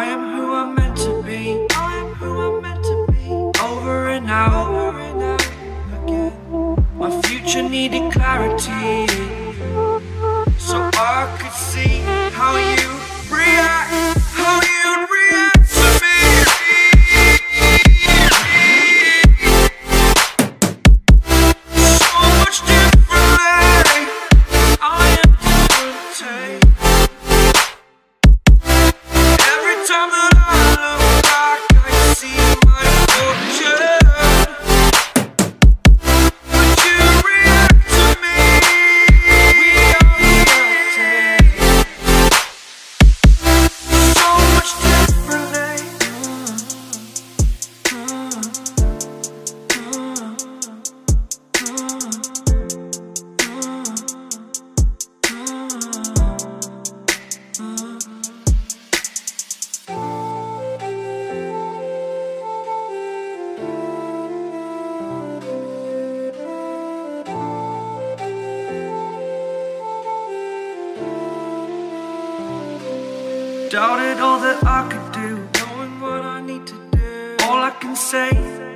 I am who I'm meant to be. I am who I'm meant to be. Over and out, over and out again. My future needed clarity, so I could see how you react, how you'd react to me. So much differently, I am different. Every time that I look back, I see my fortune. Would you react to me? We are reacting so much differently. Doubted all that I could do, knowing what I need to do. All I can say